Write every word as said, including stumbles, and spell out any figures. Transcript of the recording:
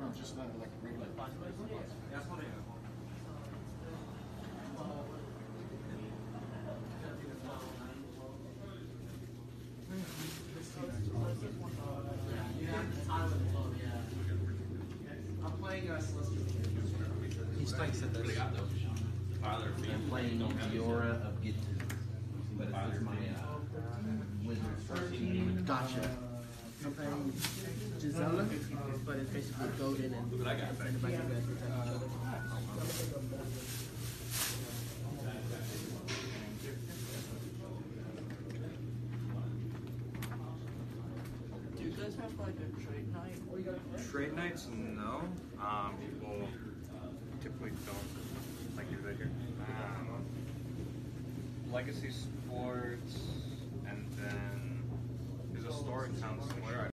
just not like a regular. I'm playing uh, Celestial. He's playing Synthesis. I'm playing Diora of Gittu. But it's my uh, wizard first team. Gotcha. I'm playing Gisela, but it's basically golden and Look what I got. send it back to you guys to attack each other. Do you guys have like a trade night? Trade nights, no. Um, people typically don't like do that here. Um, Legacy Sports, and then there's a store in town somewhere.